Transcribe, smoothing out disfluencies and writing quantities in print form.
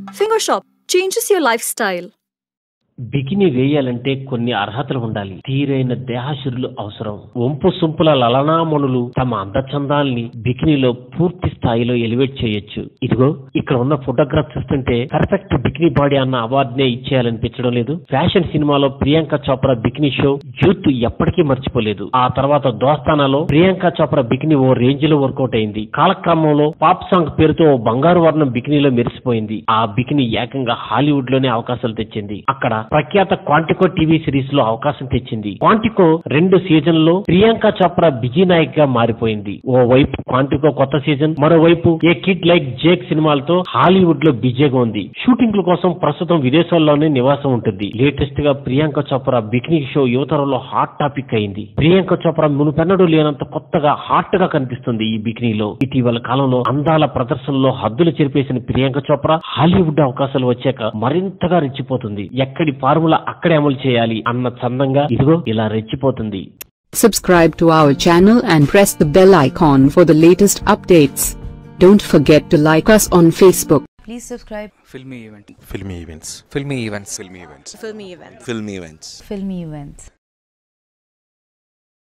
Finger Shop changes your lifestyle. Bikini వేయాలంటే కొన్ని అర్హతలు ఉండాలి. తీరైన దేహశురులు అవసరం. వంపు సొంపుల లలనామణులు తమ అందచందాల్ని బికినీలో పూర్తి స్థాయిలో ఎలివేట్ చేయొచ్చు. ఇదిగో ఇక్కడ ఉన్న ఫోటోగ్రాఫ్ చూస్తుంటే పర్ఫెక్ట్ బికినీ బాడీ అన్న అవార్డునే ఇచ్చేయాలనిపించడం లేదు. ఫ్యాషన్ సినిమాలో Priyanka Chopra bikini show youth ఎప్పటికీ మర్చిపోలేదు. ఆ తర్వాత దోస్తానాలో ప్రియాంక చోప్రా బికినీ ఓ రేంజ్ లో వర్కౌట్ అయింది. కాలక్రమంలో పాప్ సాంగ్ పేరుతో ఓ బంగారు వర్ణం బికినీలో మెరిసిపోయింది. ఆ బికినీ ఏకంగా హాలీవుడ్ లోనే అవకాశాలు తెచ్చింది. అక్కడ ప్రఖ్యాత క్వాంటికో టీవీ సిరీస్ లో అవకాశం తెచ్చింది. క్వాంటికో 2 సీజన్లలో ప్రియాంక చోప్రా బిజీ నాయక్ గా మారిపోయింది. ఓ వైపు క్వాంటికో కొత్త సీజన్, మరోవైపు ఏ కిడ్ లైక్ జేక్ సినిమాలతో హాలీవుడ్ లో బిజీగా ఉంది. షూటింగ్ల కోసం ప్రస్తుతం విదేశాల్లోనే నివాసం ఉంటుంది. లేటెస్ట్ గా ప్రియాంక చోప్రా బికినీ షో యువతరంలో హాట్ టాపిక్ అయింది. ప్రియాంక చోప్రా మునుపెన్నడూ లేనంత కొత్తగా హాట్ గా కనిపిస్తుంది ఈ బికినీలో. ఇటీవల కాలంలో అందాల ప్రదర్శనలో హద్దులు చెరిపేసిన ప్రియాంక చోప్రా హాలీవుడ్ అవకాశాలు వచ్చాక మరింతగా రెచ్చిపోతుంది. ఎక్కడి ఫార్ములా అక్కడే అమలు చేయాలి అన్న చందంగా ఇదిగో ఇలా రెచ్చిపోతుంది. Subscribe to our channel and press the bell icon for the latest updates. Don't forget to like us on Facebook. Please subscribe. Filmy Events. Filmy Events. Filmy Events. Filmy Events. Filmy Events. Filmy Events. Filmy Events.